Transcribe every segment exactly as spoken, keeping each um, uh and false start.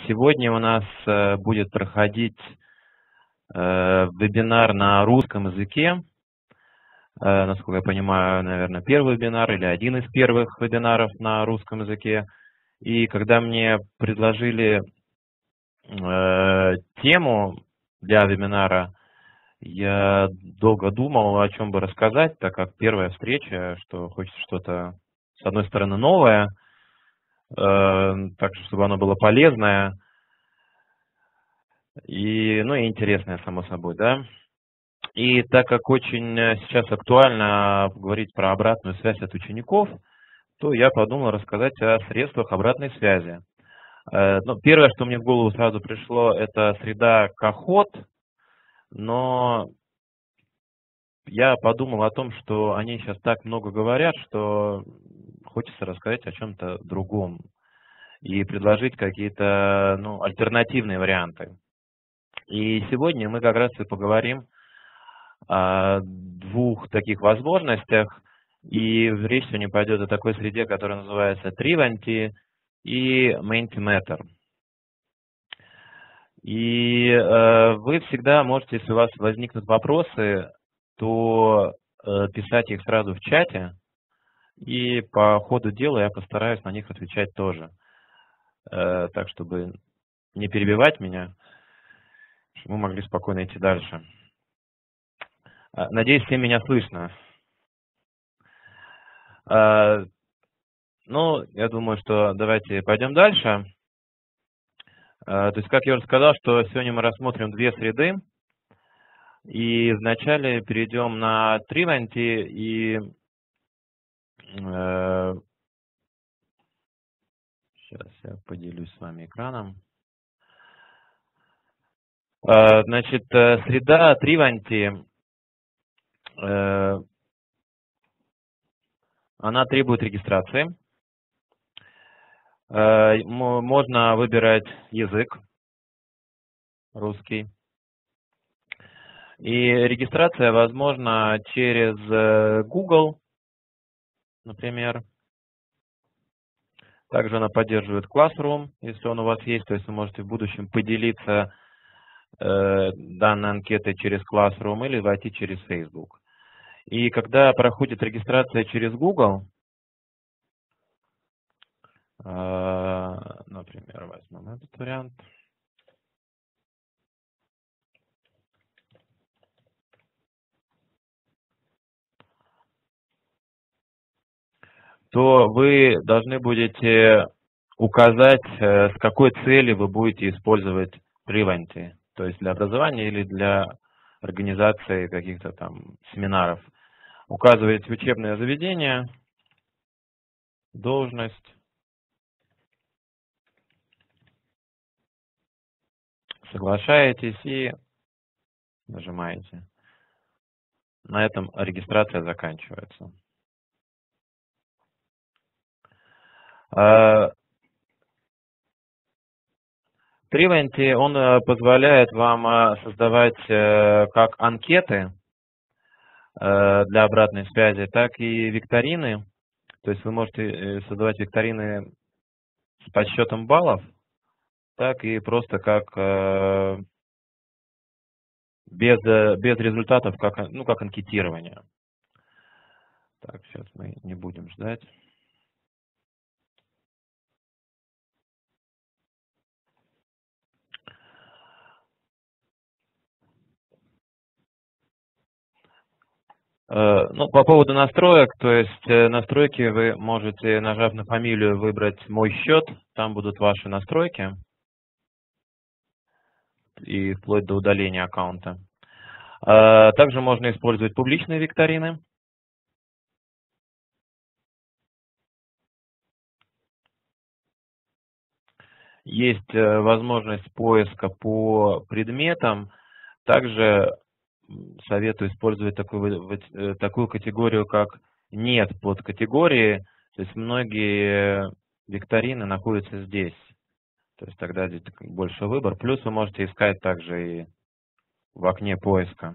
Сегодня у нас э, будет проходить э, вебинар на русском языке. Э, насколько я понимаю, наверное, первый вебинар или один из первых вебинаров на русском языке. И когда мне предложили э, тему для вебинара, я долго думал, о чем бы рассказать, так как первая встреча, что хочется что-то, с одной стороны, новое, э, так чтобы оно было полезное, и, ну и интересное, само собой, да. И так как очень э, сейчас актуально говорить про обратную связь от учеников, то я подумал рассказать о средствах обратной связи. Э, Ну, первое, что мне в голову сразу пришло, это среда Кахот, но я подумал о том, что они сейчас так много говорят, что хочется рассказать о чем-то другом и предложить какие-то, ну, альтернативные варианты. И сегодня мы как раз и поговорим о двух таких возможностях, и речь сегодня пойдет о такой среде, которая называется Trivanti и Mentimeter. И э, вы всегда можете, если у вас возникнут вопросы, то э, писать их сразу в чате, и по ходу дела я постараюсь на них отвечать тоже. Э, так, чтобы не перебивать меня, чтобы мы могли спокойно идти дальше. Э, надеюсь, всем меня слышно. Э, ну, я думаю, что давайте пойдем дальше. То есть, как я уже сказал, что сегодня мы рассмотрим две среды. И вначале перейдем на Trivanti и э, сейчас я поделюсь с вами экраном. Э, значит, среда Trivanti, э, она требует регистрации. Э, можно выбирать язык русский. И регистрация возможна через Google, например. Также она поддерживает Classroom, если он у вас есть, то есть вы можете в будущем поделиться э, данной анкетой через Classroom или войти через Facebook. И когда проходит регистрация через Google, э, например, возьмем этот вариант, то вы должны будете указать, с какой целью вы будете использовать Trivanti, то есть для образования или для организации каких-то там семинаров. Указываете учебное заведение, должность, соглашаетесь и нажимаете. На этом регистрация заканчивается. Trivanti, он позволяет вам создавать как анкеты для обратной связи, так и викторины. То есть вы можете создавать викторины с подсчетом баллов, так и просто как без, без результатов, как, ну, как анкетирование. Так, сейчас мы не будем ждать. Ну, по поводу настроек, то есть настройки вы можете, нажав на фамилию, выбрать «Мой счет», там будут ваши настройки, и вплоть до удаления аккаунта. Также можно использовать публичные викторины. Есть возможность поиска по предметам. Также советую использовать такую, такую категорию, как «Нет» подкатегории. То есть многие викторины находятся здесь. То есть тогда здесь больше выбор. Плюс вы можете искать также и в окне поиска.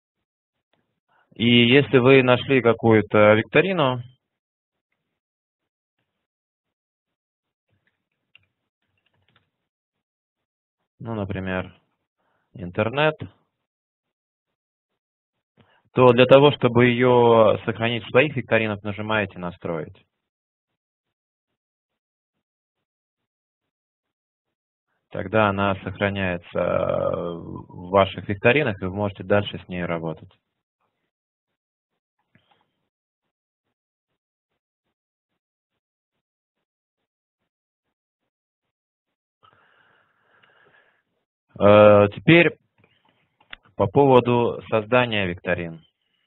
И если вы нашли какую-то викторину, ну, например, интернет, то для того, чтобы ее сохранить в своих викторинах, нажимаете «Настроить». Тогда она сохраняется в ваших викторинах, и вы можете дальше с ней работать. Теперь по поводу создания викторин.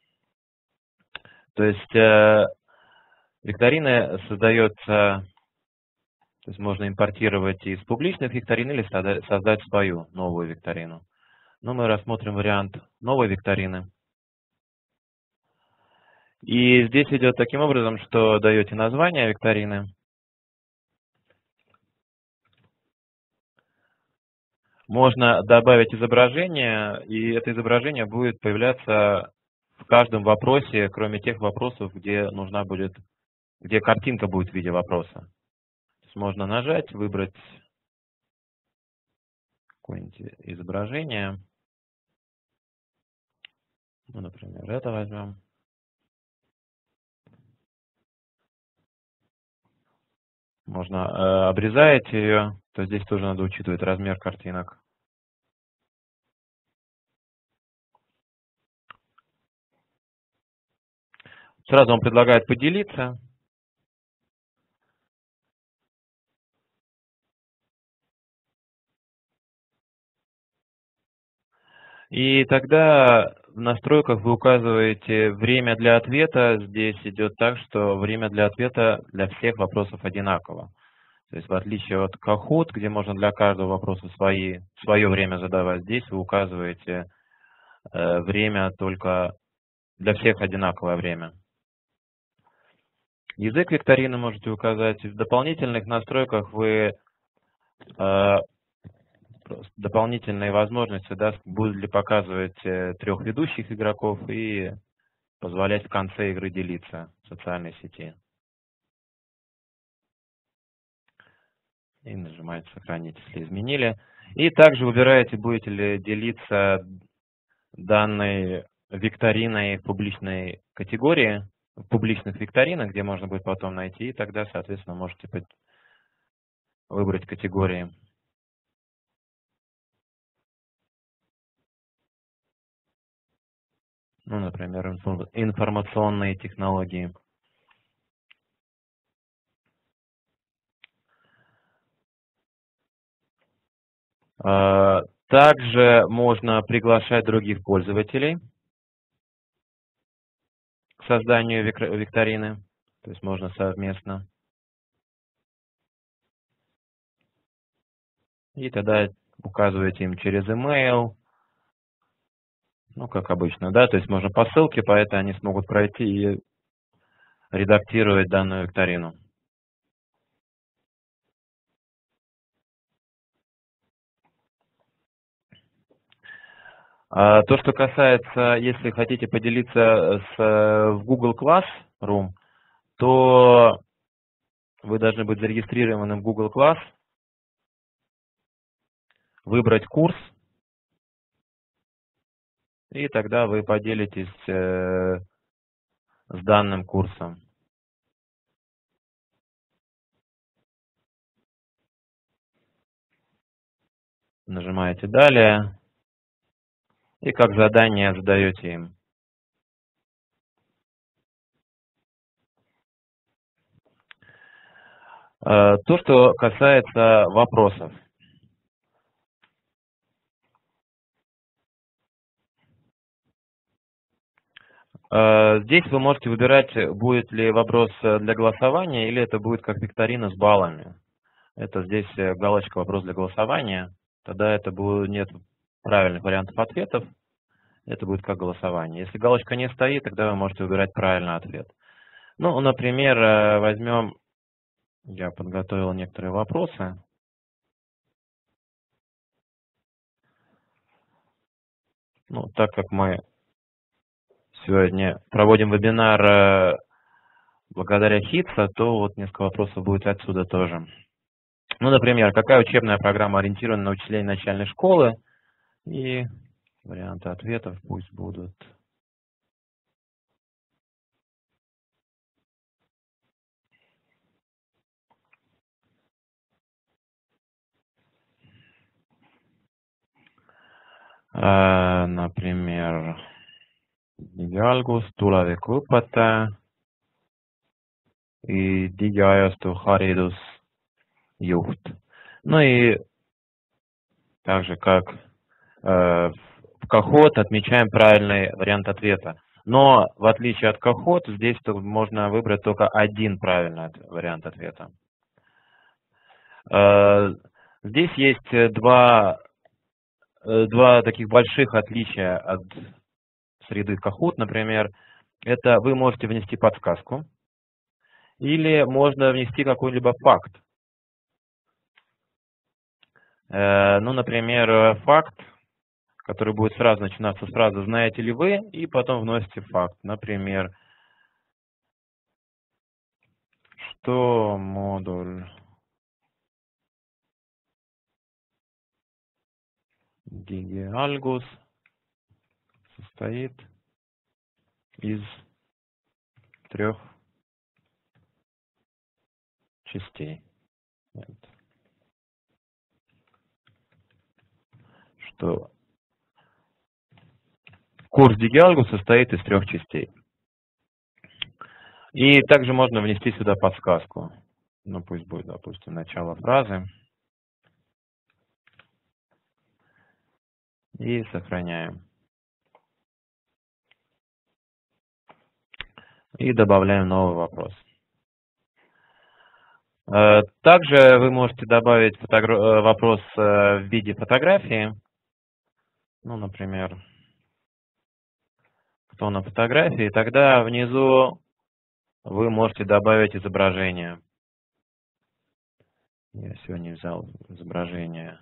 То есть э, викторины создаются, то есть можно импортировать из публичных викторин или создать свою новую викторину. Но мы рассмотрим вариант новой викторины. И здесь идет таким образом, что даете название викторины. Можно добавить изображение, и это изображение будет появляться в каждом вопросе, кроме тех вопросов, где нужна будет, где картинка будет в виде вопроса. То есть можно нажать, выбрать какое-нибудь изображение. Ну, например, это возьмем. Можно э, обрезаете ее, то здесь тоже надо учитывать размер картинок. Сразу он предлагает поделиться. И тогда в настройках вы указываете время для ответа. Здесь идет так, что время для ответа для всех вопросов одинаково. То есть в отличие от Kahoot, где можно для каждого вопроса свои, свое время задавать, здесь вы указываете э, время только для всех одинаковое время. Язык викторины можете указать. В дополнительных настройках вы э, дополнительные возможности, да, будут ли показывать э, трех ведущих игроков и позволять в конце игры делиться в социальной сети. И нажимаете «Сохранить», если изменили. И также выбираете, будете ли делиться данной викториной в публичной категории, в публичных викторинах, где можно будет потом найти, и тогда, соответственно, можете выбрать категории. Ну, например, информационные технологии. Также можно приглашать других пользователей к созданию викторины, то есть можно совместно. И тогда указываете им через email, ну, как обычно, да, то есть можно по ссылке, по этой они смогут пройти и редактировать данную викторину. То, что касается, если хотите поделиться с, в Google Classroom, то вы должны быть зарегистрированы в Google Class, выбрать курс, и тогда вы поделитесь э, с данным курсом. Нажимаете «Далее» и как задание задаете им. То, что касается вопросов. Здесь вы можете выбирать, будет ли вопрос для голосования или это будет как викторина с баллами. Это здесь галочка «Вопрос для голосования». Тогда это будет, нет правильных вариантов ответов. Это будет как голосование. Если галочка не стоит, тогда вы можете выбирать правильный ответ. Ну, например, возьмем, я подготовил некоторые вопросы. Ну, так как мы сегодня проводим вебинар благодаря хитса, то вот несколько вопросов будет отсюда тоже. Ну, например, какая учебная программа ориентирована на учителей начальной школы? И варианты ответов пусть будут. Äh, например, digialgus, tulevikuõpetaja и digiajastu haridusjuht. Ну и также как э, в Кахот отмечаем правильный вариант ответа. Но в отличие от Кахот, здесь можно выбрать только один правильный вариант ответа. Э, здесь есть два, два таких больших отличия от среды Кахот, например. Это вы можете внести подсказку, или можно внести какой-либо факт. Э, ну, например, факт, который будет сразу начинаться с фразы «знаете ли вы?» и потом вносите факт. Например, что модуль digialgus состоит из трех частей. Нет. Что курс digialgus состоит из трех частей. И также можно внести сюда подсказку. Ну, пусть будет, допустим, начало фразы. И сохраняем. И добавляем новый вопрос. Также вы можете добавить вопрос в виде фотографии. Ну, например, кто на фотографии. Тогда внизу вы можете добавить изображение. Я сегодня взял изображение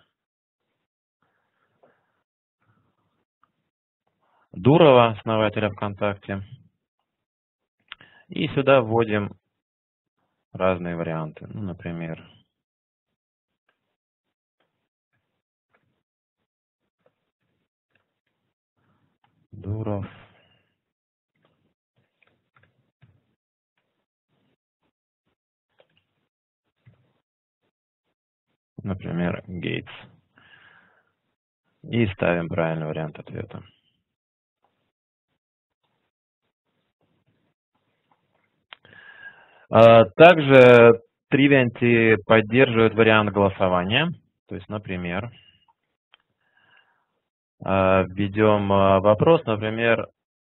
Дурова, основателя ВКонтакте. И сюда вводим разные варианты. Ну, например, Дуров. Например, Гейтс. И ставим правильный вариант ответа. Также Triviant поддерживает вариант голосования. То есть, например, введем вопрос, например,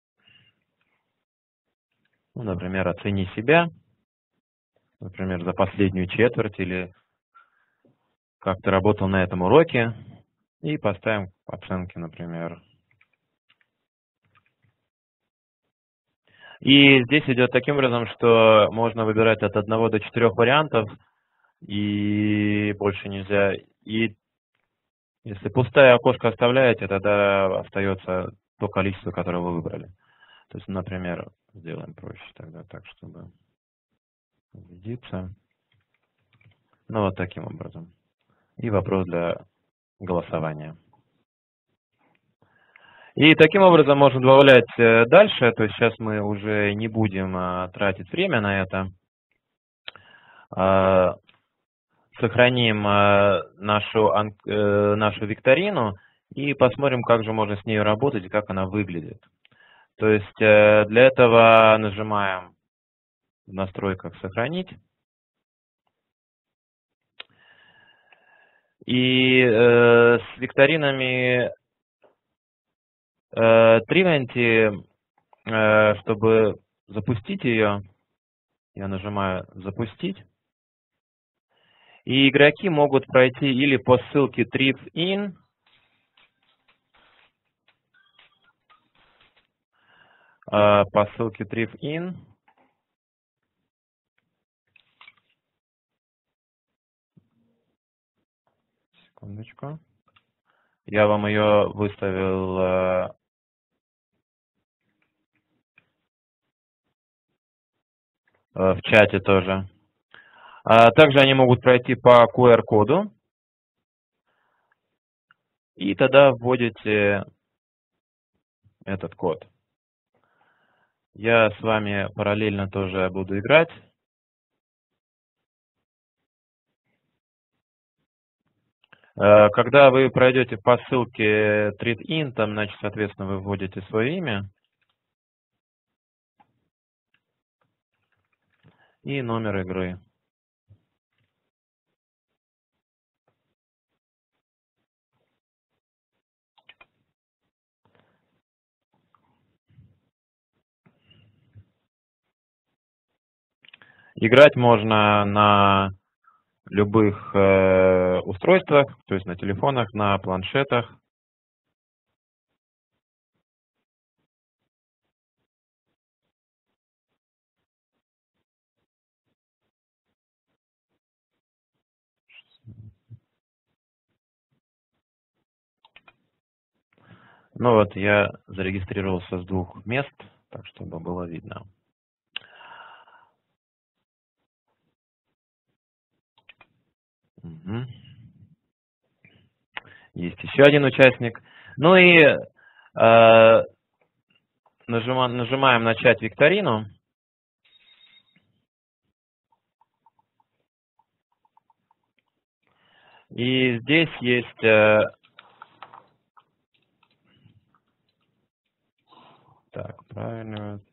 ну, например, оцени себя, например, за последнюю четверть, или как ты работал на этом уроке, и поставим оценки, например. И здесь идет таким образом, что можно выбирать от одного до четырех вариантов, и больше нельзя. И если пустое окошко оставляете, тогда остается то количество, которое вы выбрали. То есть, например, сделаем проще тогда так, чтобы убедиться. Ну, вот таким образом. И вопрос для голосования. И таким образом можно добавлять дальше. То есть сейчас мы уже не будем тратить время на это. Сохраним нашу, нашу викторину и посмотрим, как же можно с ней работать и как она выглядит. То есть для этого нажимаем в настройках «Сохранить». И э, с викторинами э, Triviant, э, чтобы запустить ее, я нажимаю «Запустить». И игроки могут пройти или по ссылке TrivIn, э, по ссылке TrivIn, секундочку. Я вам ее выставил э, в чате тоже. А также они могут пройти по ку эр коду. И тогда вводите этот код. Я с вами параллельно тоже буду играть. Когда вы пройдете по ссылке TreatIn, там, значит, соответственно, вы вводите свое имя и номер игры. Играть можно на любых э, устройствах, то есть на телефонах, на планшетах. Ну вот, я зарегистрировался с двух мест, так чтобы было видно. Угу. Есть еще один участник. Ну и э, нажимаем, нажимаем «Начать викторину». И здесь есть э, так, правильно.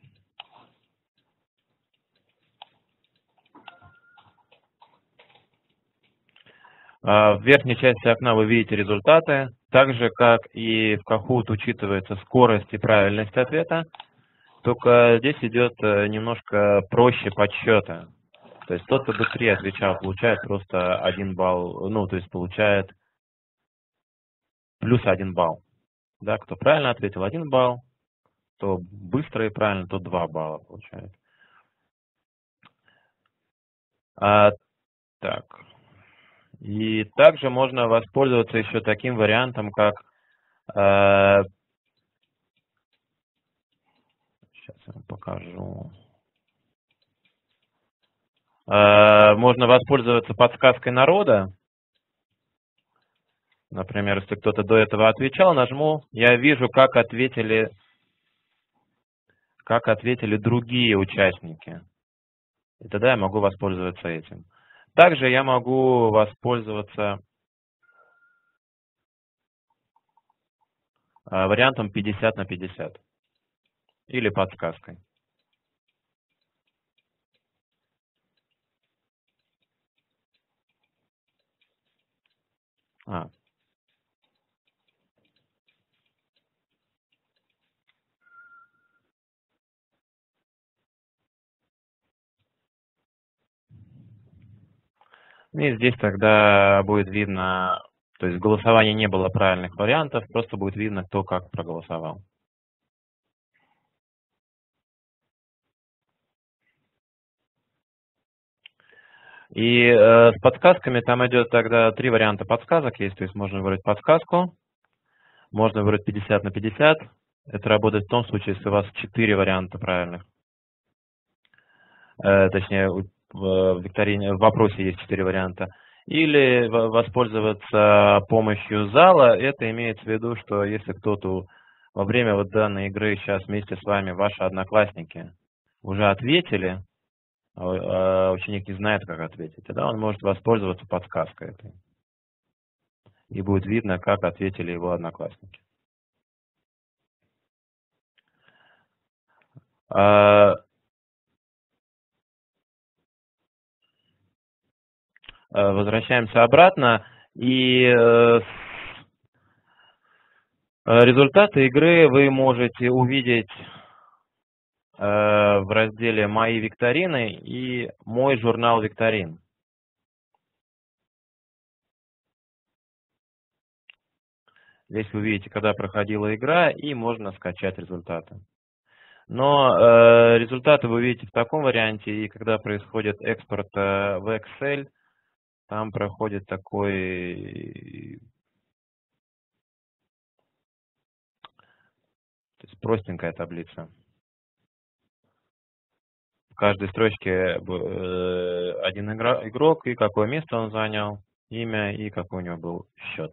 В верхней части окна вы видите результаты. Так же, как и в Kahoot учитывается скорость и правильность ответа, только здесь идет немножко проще подсчета. То есть тот, кто быстрее отвечал, получает просто один балл, ну, то есть получает плюс один балл. Да, кто правильно ответил, один балл, кто быстро и правильно, то два балла получает. А, так. И также можно воспользоваться еще таким вариантом, как э, сейчас я вам покажу. Э, можно воспользоваться подсказкой народа. Например, если кто-то до этого отвечал, нажму, я вижу, как ответили, как ответили другие участники. И тогда я могу воспользоваться этим. Также я могу воспользоваться вариантом пятьдесят на пятьдесят или подсказкой. А. И здесь тогда будет видно, то есть в голосовании не было правильных вариантов, просто будет видно, кто как проголосовал. И э, с подсказками там идет тогда три варианта подсказок есть, то есть можно выбрать подсказку, можно выбрать пятьдесят на пятьдесят. Это работает в том случае, если у вас четыре варианта правильных. Э, точнее, в викторине, в вопросе есть четыре варианта. Или воспользоваться помощью зала. Это имеется в виду, что если кто-то во время вот данной игры сейчас вместе с вами, ваши одноклассники, уже ответили, а ученик не знает, как ответить, тогда он может воспользоваться подсказкой этой. И будет видно, как ответили его одноклассники. Возвращаемся обратно. И результаты игры вы можете увидеть в разделе «Мои викторины» и «Мой журнал викторин». Здесь вы видите, когда проходила игра, и можно скачать результаты. Но э, результаты вы видите в таком варианте, и когда происходит экспорт э, в Excel, там проходит такой, то есть простенькая таблица, каждой строчке один игрок и какое место он занял, имя и какой у него был счет.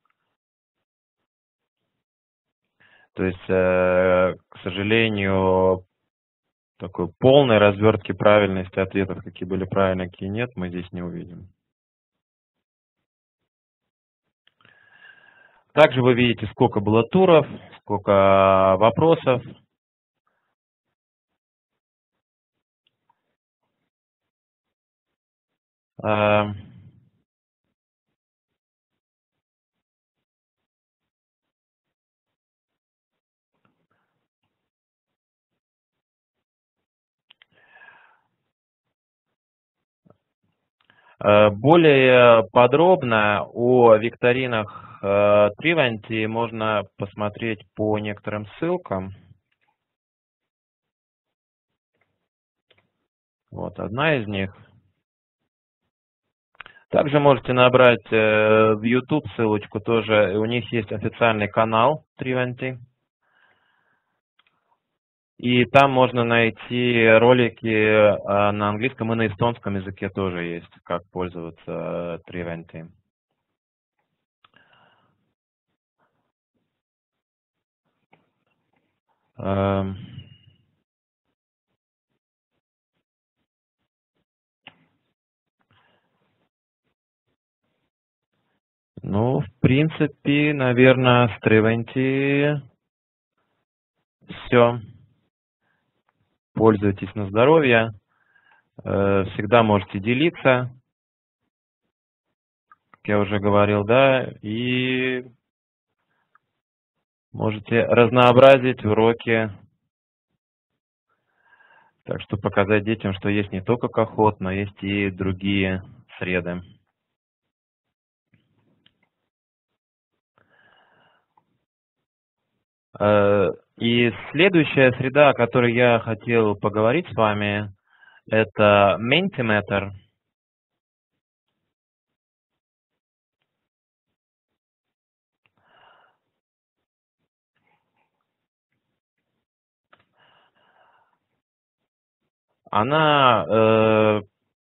То есть, к сожалению, такой полной развертки правильности ответов, какие были правильные, какие нет, мы здесь не увидим. Также вы видите, сколько было туров, сколько вопросов. Более подробно о викторинах Trivanti можно посмотреть по некоторым ссылкам. Вот одна из них. Также можете набрать в YouTube ссылочку тоже. У них есть официальный канал Trivanti. И там можно найти ролики на английском и на эстонском языке тоже есть, как пользоваться Trivanti. Ну, в принципе, наверное, с Trivanti все. Пользуйтесь на здоровье. Всегда можете делиться, как я уже говорил, да, и можете разнообразить уроки. Так что показать детям, что есть не только Кохот, но есть и другие среды. И следующая среда, о которой я хотел поговорить с вами, это Mentimeter. Она э,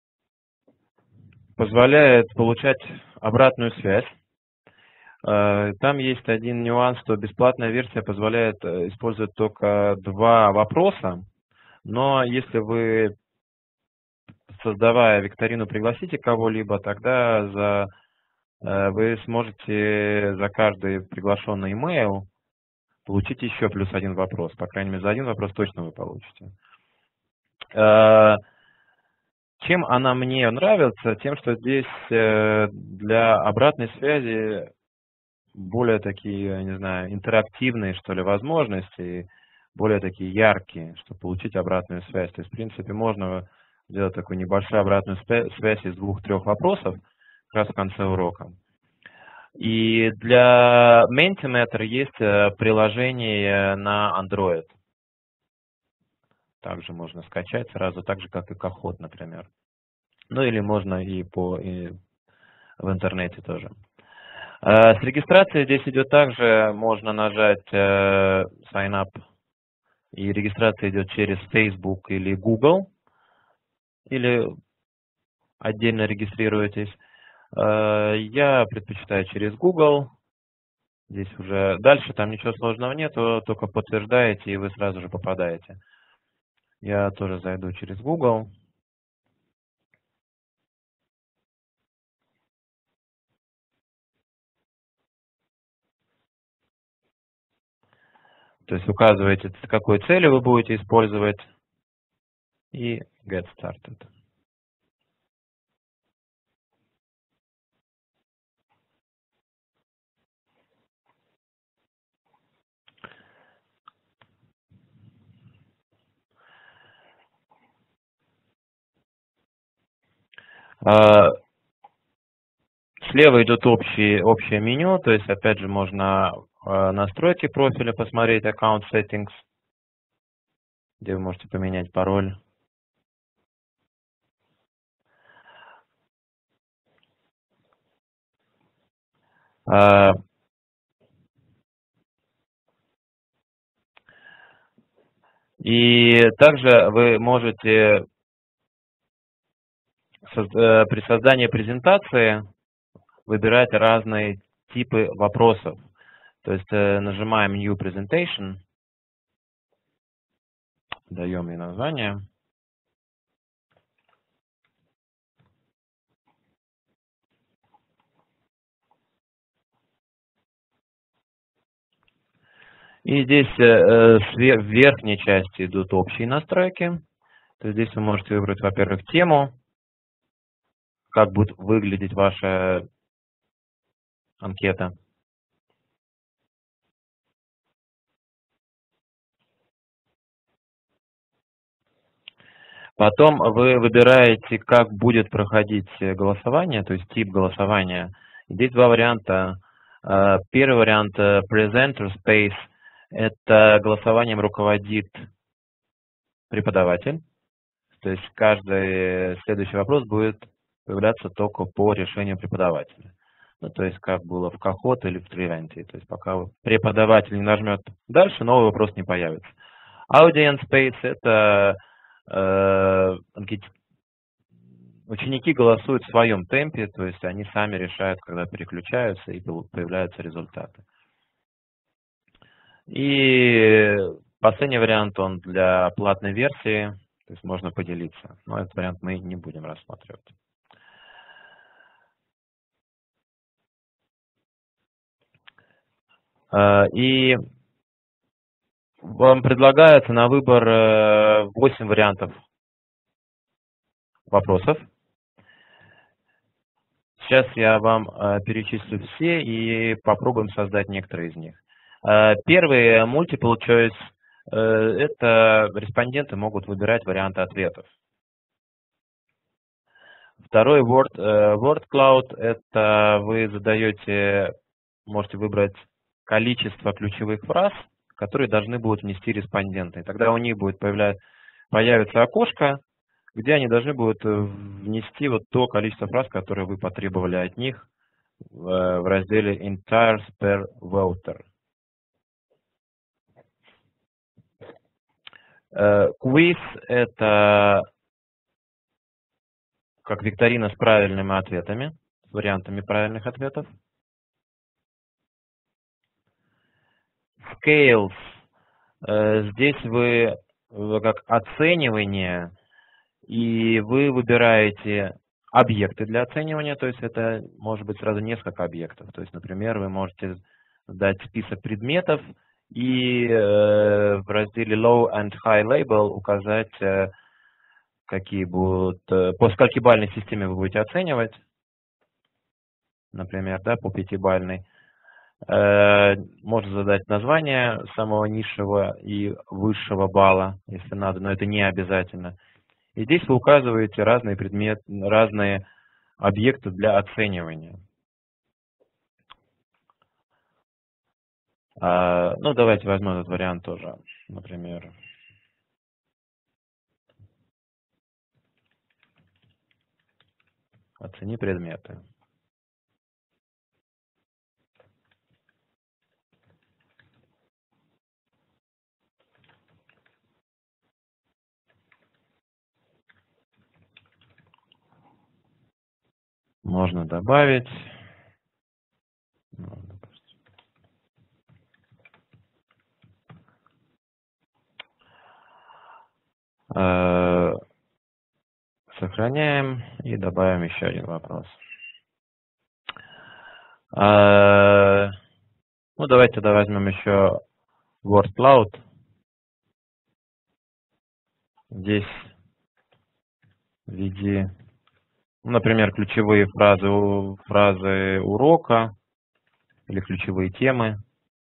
позволяет получать обратную связь. Э, там есть один нюанс, что бесплатная версия позволяет использовать только два вопроса, но если вы, создавая викторину, пригласите кого-либо, тогда за, э, вы сможете за каждый приглашенный имейл получить еще плюс один вопрос. По крайней мере, за один вопрос точно вы получите. Э, Чем она мне нравится? Тем, что здесь для обратной связи более такие, я не знаю, интерактивные, что ли, возможности, более такие яркие, чтобы получить обратную связь. То есть, в принципе, можно сделать такую небольшую обратную связь из двух-трех вопросов как раз в конце урока. И для Mentimeter есть приложение на Android. Также можно скачать сразу, так же, как и Кохот, например. Ну или можно и, по, и в интернете тоже. С регистрацией здесь идет также, можно нажать Sign Up, и регистрация идет через Facebook или Google, или отдельно регистрируетесь. Я предпочитаю через Google. Здесь уже дальше там ничего сложного нет, только подтверждаете, и вы сразу же попадаете. Я тоже зайду через Google. То есть указываете, с какой целью вы будете использовать, и Get Started. Слева идет общий, общее меню, то есть опять же можно настройки профиля посмотреть, Account Settings, где вы можете поменять пароль. И также вы можете при создании презентации выбирать разные типы вопросов. То есть нажимаем New Presentation, даем ей название. И здесь в верхней части идут общие настройки. То есть здесь вы можете выбрать, во-первых, тему, как будет выглядеть ваша анкета. Потом вы выбираете, как будет проходить голосование, то есть тип голосования. Здесь два варианта. Первый вариант Presenter Space. Это голосованием руководит преподаватель. То есть каждый следующий вопрос будет появляться только по решению преподавателя. Ну, то есть как было в Кахот или в Тривенте. То есть пока преподаватель не нажмет дальше, новый вопрос не появится. Audience Space – это э, ученики голосуют в своем темпе, то есть они сами решают, когда переключаются и появляются результаты. И последний вариант, он для платной версии, то есть можно поделиться. Но этот вариант мы не будем рассматривать. И вам предлагается на выбор восемь вариантов вопросов. Сейчас я вам перечислю все и попробуем создать некоторые из них. Первый multiple choice – это респонденты могут выбирать варианты ответов. Второй word, word cloud – это вы задаете, можете выбрать количество ключевых фраз, которые должны будут внести респонденты. И тогда у них будет появляться, появится окошко, где они должны будут внести вот то количество фраз, которые вы потребовали от них в разделе Entires per Voter. Quiz – это как викторина с правильными ответами, с вариантами правильных ответов. Scales – здесь вы как оценивание, и вы выбираете объекты для оценивания, то есть это может быть сразу несколько объектов. То есть, например, вы можете дать список предметов и э, в разделе Low and High Label указать, э, какие будут, э, по сколькибалльной системе вы будете оценивать, например, да, по пятибалльной. Э, можно задать название самого низшего и высшего балла, если надо, но это не обязательно. И здесь вы указываете разные предметы, разные объекты для оценивания. А, ну, давайте возьмем этот вариант тоже, например. Оцени предметы. Можно добавить. Сохраняем и добавим еще один вопрос. Ну, давайте тогда возьмем еще word cloud. Здесь введи, например, ключевые фразы, фразы урока или ключевые темы.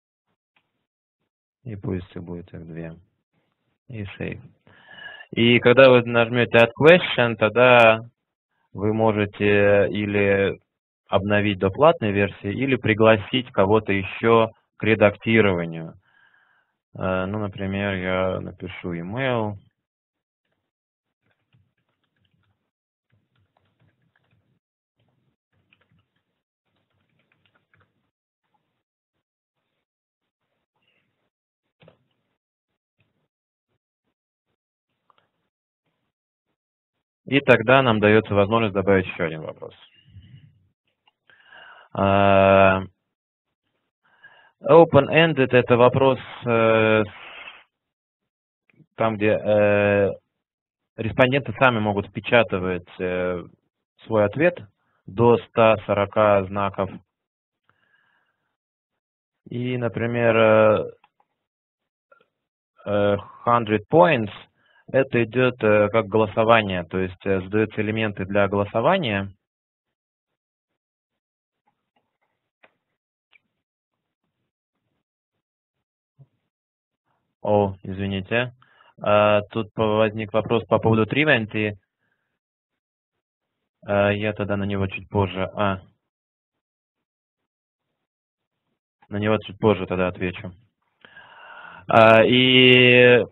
И пусть будет их две. И save. И когда вы нажмете Add Question, тогда вы можете или обновить до платной версии, или пригласить кого-то еще к редактированию. Ну, например, я напишу email. И тогда нам дается возможность добавить еще один вопрос. Open-ended – это вопрос, там, где респонденты сами могут впечатывать свой ответ до ста сорока знаков. И, например, сто points – это идет как голосование, то есть задаются элементы для голосования. О, извините. Тут возник вопрос по поводу Triventy. Я тогда на него чуть позже. А, на него чуть позже тогда отвечу. И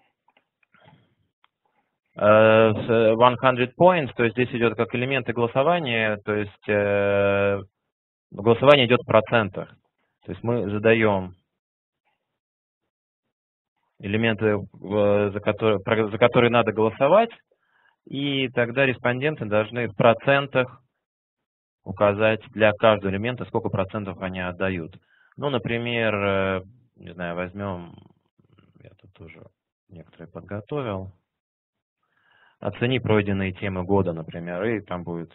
сто points, то есть здесь идет как элементы голосования, то есть голосование идет в процентах. То есть мы задаем элементы, за которые, за которые надо голосовать, и тогда респонденты должны в процентах указать для каждого элемента, сколько процентов они отдают. Ну, например, не знаю, возьмем, я тут тоже некоторые подготовил, оцени пройденные темы года, например, и там будет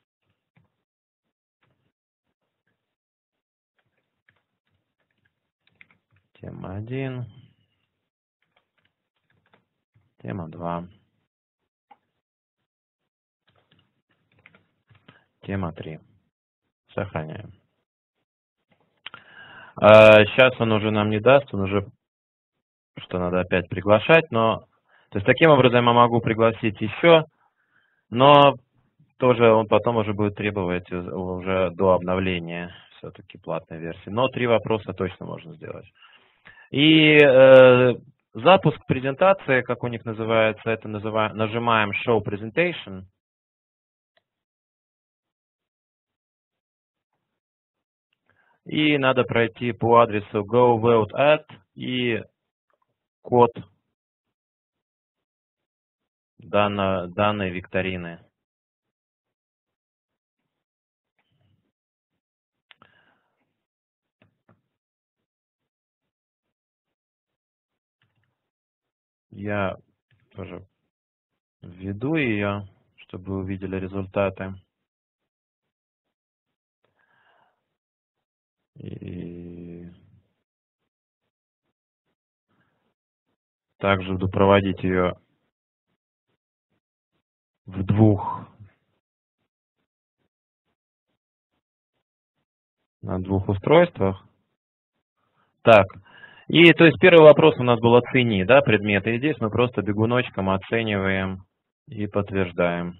тема один, тема два, тема три. Сохраняем. Сейчас он уже нам не даст, он уже, что надо опять приглашать, но, то есть таким образом я могу пригласить еще, но тоже он потом уже будет требовать уже до обновления все-таки платной версии. Но три вопроса точно можно сделать. И э, запуск презентации, как у них называется, это называем, нажимаем Show Presentation. И надо пройти по адресу go vote at и код данной, данной викторины. Я тоже введу ее, чтобы вы увидели результаты. И также буду проводить ее в двух, на двух устройствах. Так, и то есть первый вопрос у нас был оцени, да, предметы. И здесь мы просто бегуночком оцениваем и подтверждаем.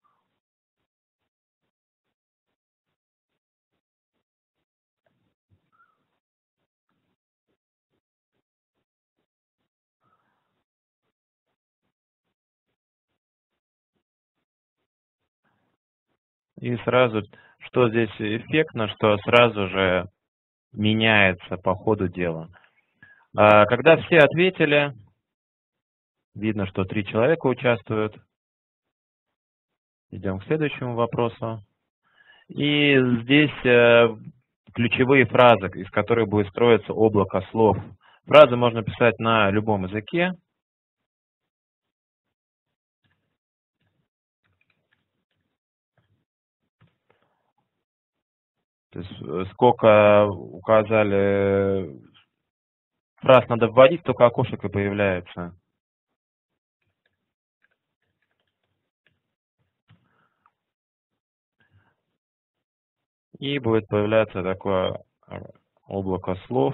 И сразу, что здесь эффектно, что сразу же меняется по ходу дела. Когда все ответили, видно, что три человека участвуют. Идем к следующему вопросу. И здесь ключевые фразы, из которых будет строиться облако слов. Фразы можно писать на любом языке. То есть сколько указали фраз надо вводить, только окошко появляется. И будет появляться такое облако слов.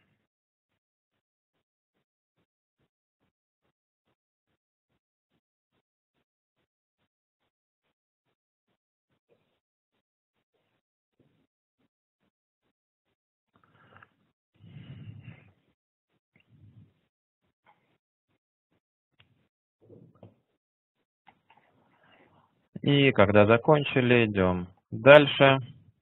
И когда закончили, идем дальше.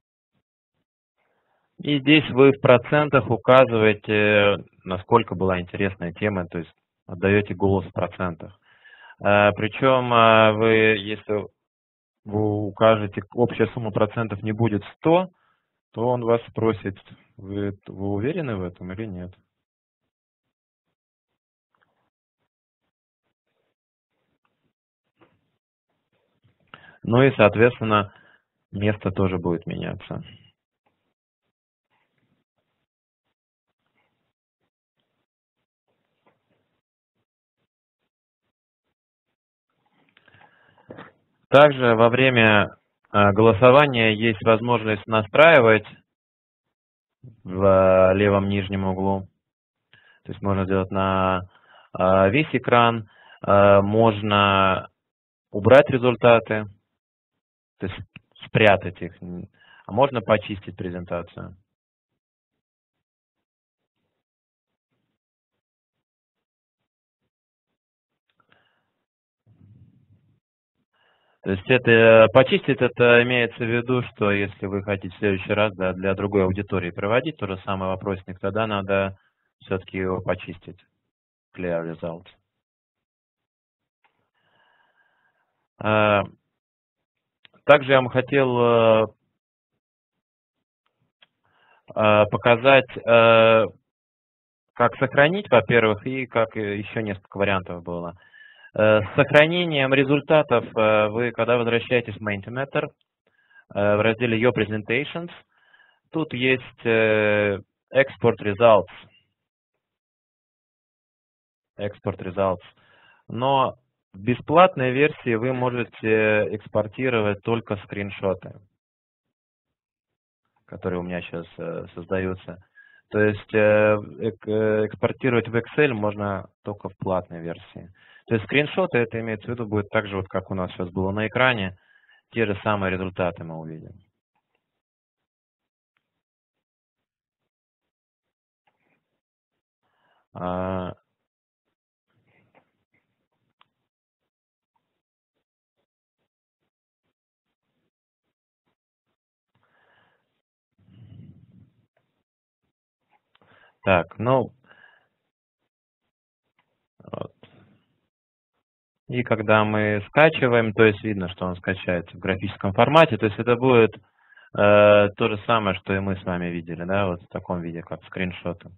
И здесь вы в процентах указываете, насколько была интересная тема, то есть отдаете голос в процентах. Причем вы, если вы укажете, общая сумма процентов не будет сто, то он вас спросит, вы, вы уверены в этом или нет. Ну и, соответственно, место тоже будет меняться. Также во время голосования есть возможность настраивать в левом нижнем углу. То есть можно сделать на весь экран, можно убрать результаты, то есть спрятать их, а можно почистить презентацию. То есть это почистить, это имеется в виду, что если вы хотите в следующий раз, да, для другой аудитории проводить то же самое вопросник, тогда надо все-таки его почистить. Clear results. Также я вам хотел показать, как сохранить, во-первых, и как еще несколько вариантов было. С сохранением результатов вы, когда возвращаетесь в Mentimeter, в разделе Your Presentations, тут есть Export Results. Export Results. Но в бесплатной версии вы можете экспортировать только скриншоты, которые у меня сейчас создаются. То есть экспортировать в Excel можно только в платной версии. То есть скриншоты, это имеется в виду, будет так же, вот как у нас сейчас было на экране, те же самые результаты мы увидим. Так, ну, вот. И когда мы скачиваем, то есть видно, что он скачается в графическом формате, то есть это будет э, то же самое, что и мы с вами видели, да, вот в таком виде, как скриншоты.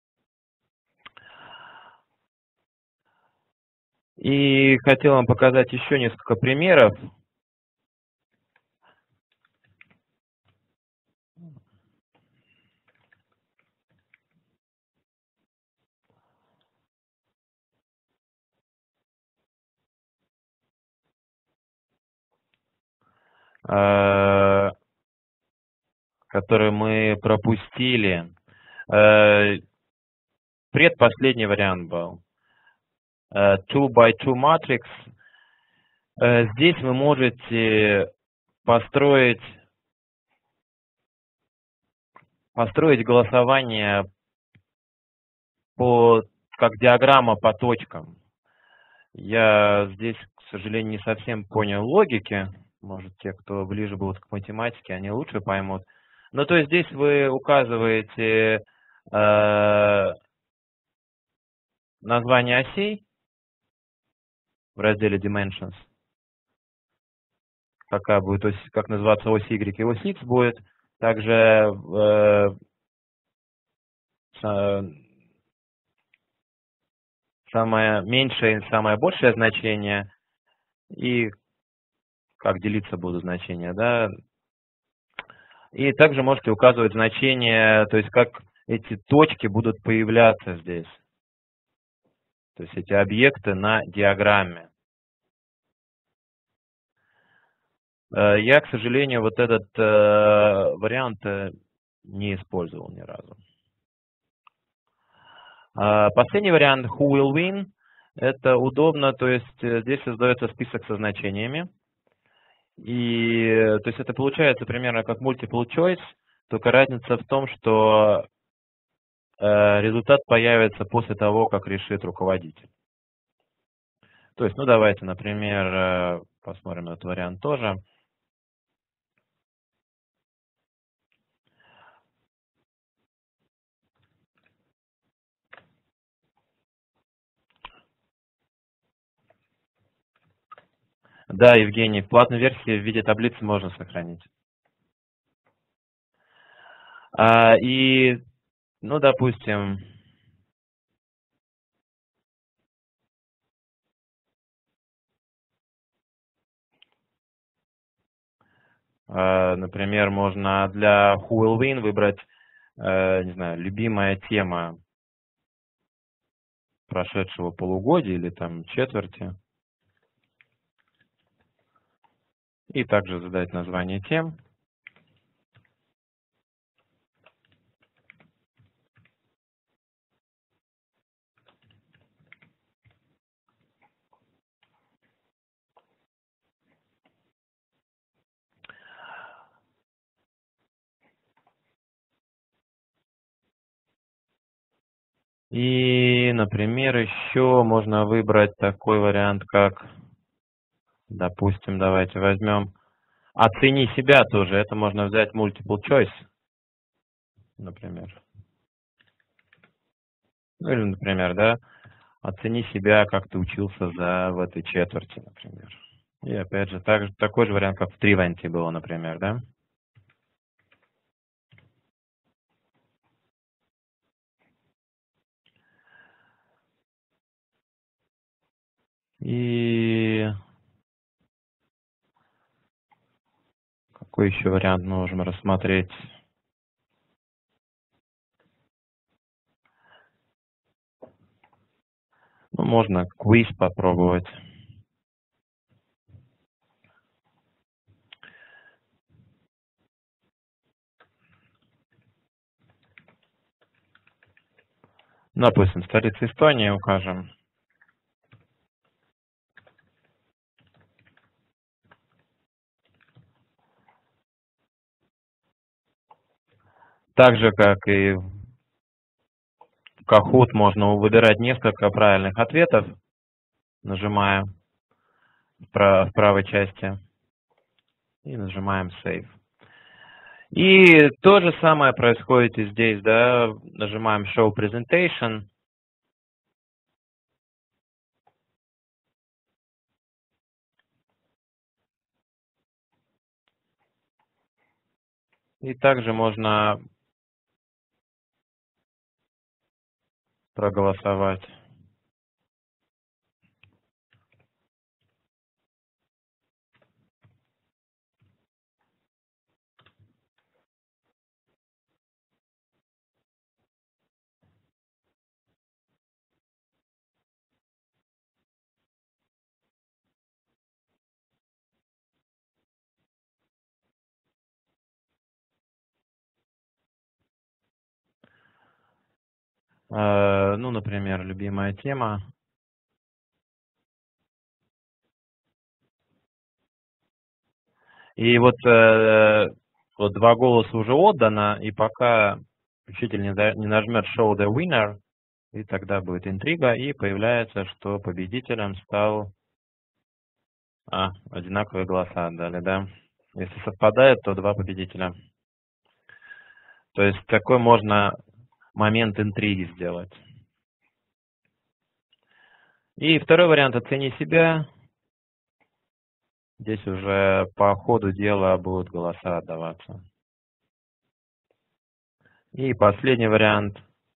И хотел вам показать еще несколько примеров. Которые мы пропустили. Предпоследний вариант был. two by two matrix. Здесь вы можете построить, построить голосование по, как диаграмма по точкам. Я здесь, к сожалению, не совсем понял логики. Может, те, кто ближе будут к математике, они лучше поймут. Ну, то есть здесь вы указываете э, название осей в разделе Dimensions. Какая будет ось, как называться ось Y и ось X будет. Также э, самое меньшее и самое большее значение, и как делиться будут значения, да. И также можете указывать значения, то есть как эти точки будут появляться здесь. То есть эти объекты на диаграмме. Я, к сожалению, вот этот э, вариант не использовал ни разу. Последний вариант Who will win? Это удобно, то есть здесь создается список со значениями. И то есть это получается примерно как multiple choice, только разница в том, что э, результат появится после того, как решит руководитель. То есть, ну давайте, например, посмотрим этот вариант тоже. Да, Евгений, в платной версии в виде таблицы можно сохранить. А, и, ну, допустим, а, например, можно для Who Will Win выбрать, э, не знаю, любимая тема прошедшего полугодия или там четверти. И также задать название тем. И, например, еще можно выбрать такой вариант, как, допустим, давайте возьмем «Оцени себя» тоже. Это можно взять multiple choice, например. Ну или, например, да, «Оцени себя, как ты учился за в этой четверти», например. И опять же, так, такой же вариант, как в Trivanti было, например, да. И какой еще вариант мы можем рассмотреть? Ну, можно квиз попробовать. Допустим, столицу Эстонии укажем. Так же, как и в Kahoot, можно выбирать несколько правильных ответов, нажимая в правой части и нажимаем Save. И то же самое происходит и здесь, да, нажимаем Show Presentation. И также можно проголосовать. Э, ну, например, любимая тема. И вот, э, вот два голоса уже отдано, и пока учитель не, не нажмет Show the Winner, и тогда будет интрига, и появляется, что победителем стал... А, одинаковые голоса отдали, да? Если совпадает, то два победителя. То есть такой можно момент интриги сделать. И второй вариант «Оцени себя». Здесь уже по ходу дела будут голоса отдаваться. И последний вариант.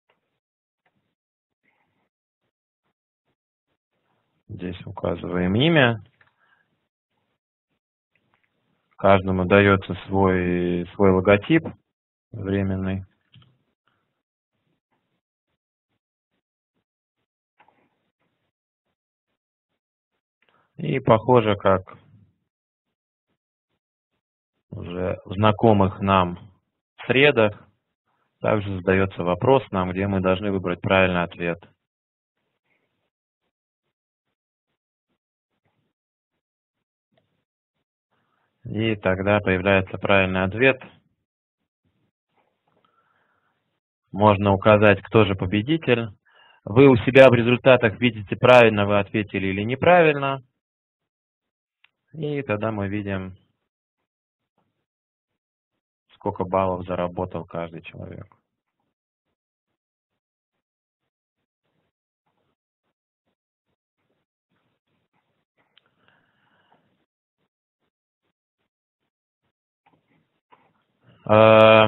Здесь указываем имя. Каждому дается свой, свой логотип временный. И похоже, как уже в знакомых нам средах, также задается вопрос нам, где мы должны выбрать правильный ответ. И тогда появляется правильный ответ. Можно указать, кто же победитель. Вы у себя в результатах видите, правильно вы ответили или неправильно. И тогда мы видим, сколько баллов заработал каждый человек. Э,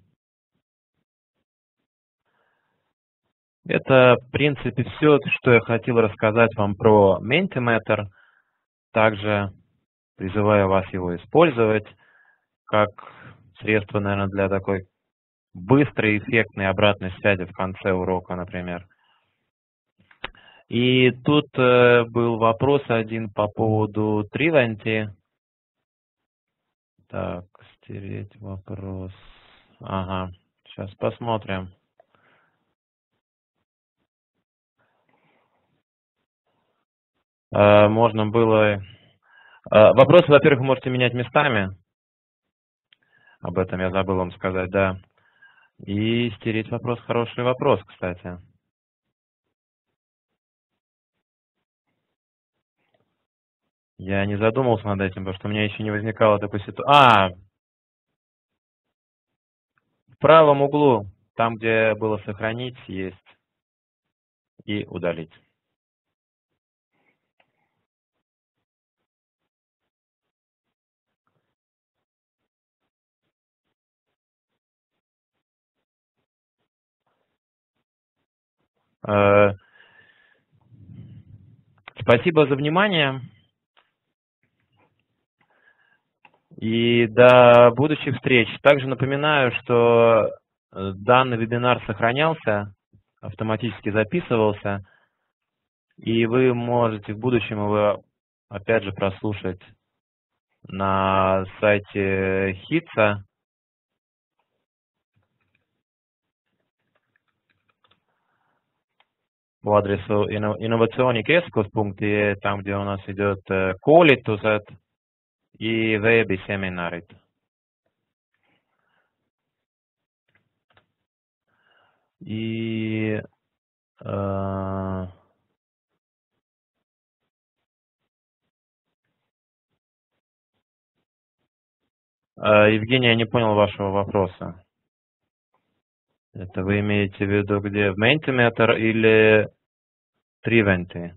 Это, в принципе, все, что я хотел рассказать вам про Mentimeter. Также призываю вас его использовать как средство, наверное, для такой быстрой, эффектной обратной связи в конце урока, например. И тут э, был вопрос один по поводу Trivanti. Так, стереть вопрос. Ага, сейчас посмотрим. Э, можно было... Э, вопросы, во-первых, вы можете менять местами. Об этом я забыл вам сказать, да. И стереть вопрос, хороший вопрос, кстати. Я не задумывался над этим, потому что у меня еще не возникало такой ситуации. А, в правом углу, там, где было сохранить, есть и удалить. Э, Спасибо за внимание. И до будущих встреч. Также напоминаю, что э, данный вебинар сохранялся, автоматически записывался, и вы можете в будущем его опять же прослушать на сайте хитса. По адресу innovationikeskus punkt ee, там, где у нас идет э, koolitused и veebiseminarid. И э, э, Евгений, я не понял вашего вопроса. Это вы имеете в виду где? В Mentimeter или Trivanti?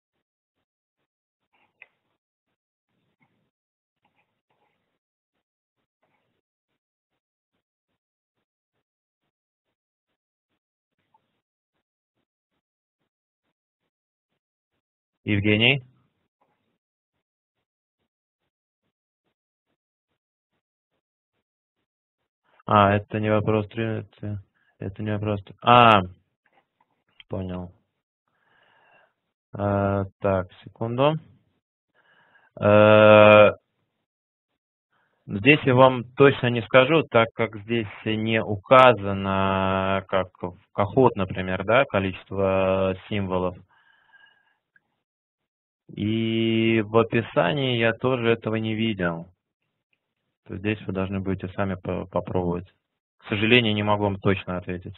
Евгений? А, это не вопрос Trivanti. Это не вопрос... А, понял. Э, так, секунду. Э, Здесь я вам точно не скажу, так как здесь не указано, как в Kahoot, например, да, количество символов. И в описании я тоже этого не видел. То есть здесь вы должны будете сами по попробовать. К сожалению, не могу вам точно ответить.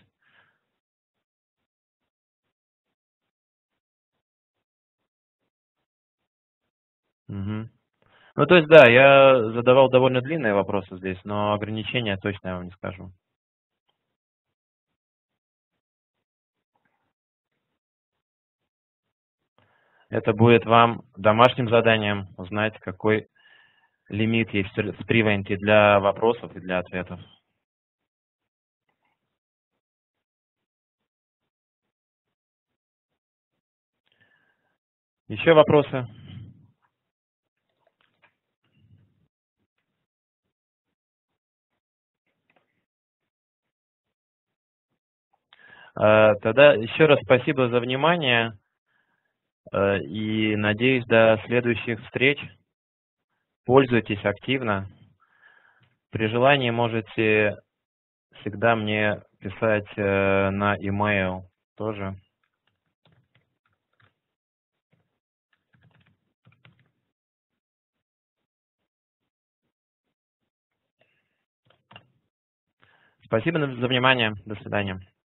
Угу. Ну, то есть, да, я задавал довольно длинные вопросы здесь, но ограничения точно я вам не скажу. Это будет вам домашним заданием узнать, какой лимит есть в Trivanti для вопросов и для ответов. Еще вопросы? Э, Тогда еще раз спасибо за внимание э, и надеюсь до следующих встреч. Пользуйтесь активно. При желании можете всегда мне писать э, на e-mail тоже. Спасибо за внимание. До свидания.